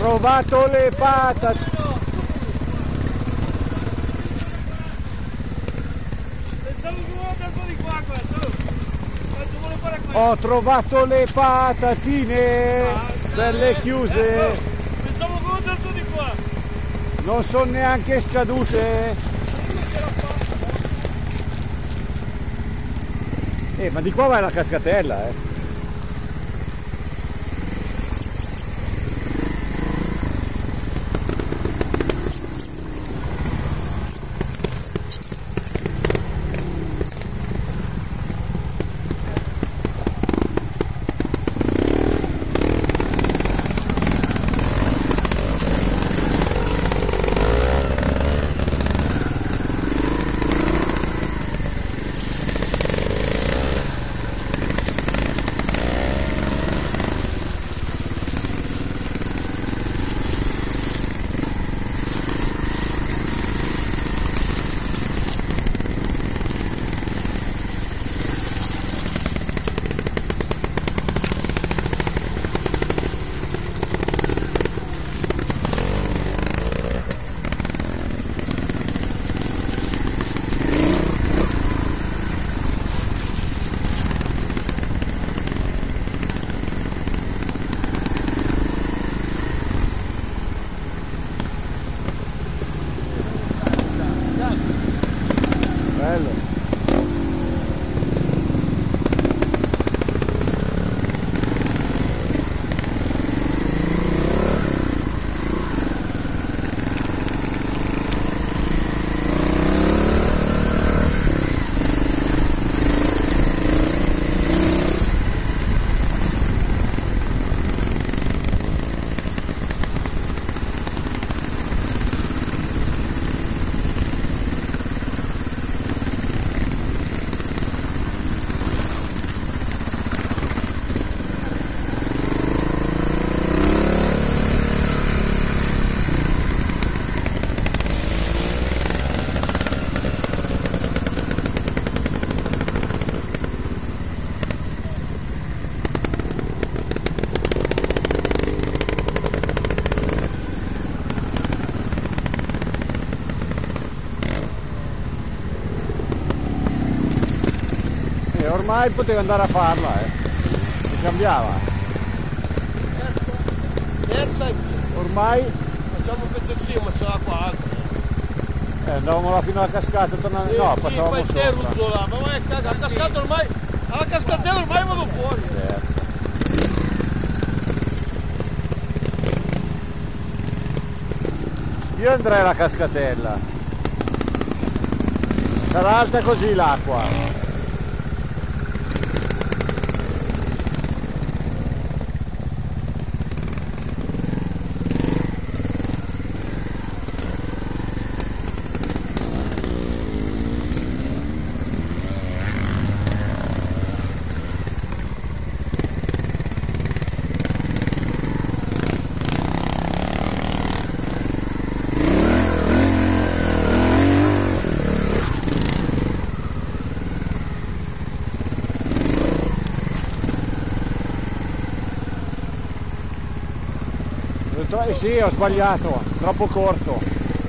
trovato le patate. Pensavo che vuoi un po' di qua, questo. Vuole fare questo. Ho trovato le patatine, belle chiuse. Pensavo che vuoi un po' di qua. Non sono neanche scadute. Ma di qua vai la cascatella, bello. Ormai potevi andare a farla, si cambiava. Terza e Ormai facciamo un pezzettino, ma ce l'ha qua altro. andavamo là fino alla cascata, tornavamo, Sì, no, sì, passavamo poi te sopra. ruzzo là, ma vai alla cascata ormai, alla cascatella ormai vado fuori. Io andrei alla cascatella. Sarà alta così l'acqua. Sì, ho sbagliato, troppo corto.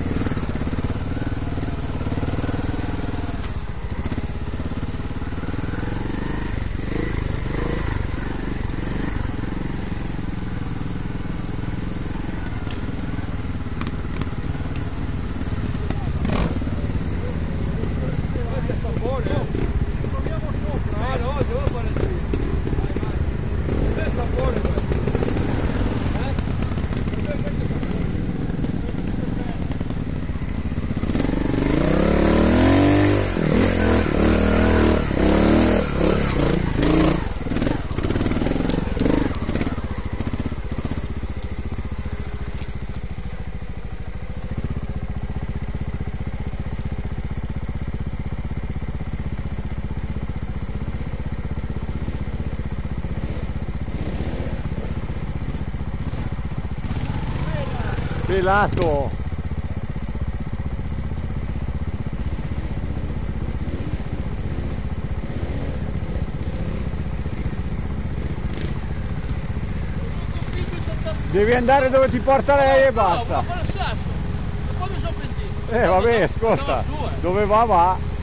Pelato. Devi andare dove ti porta lei e basta. No, ma fare il sasso. E poi mi sono pentito. Vabbè, ascolta, dove va va.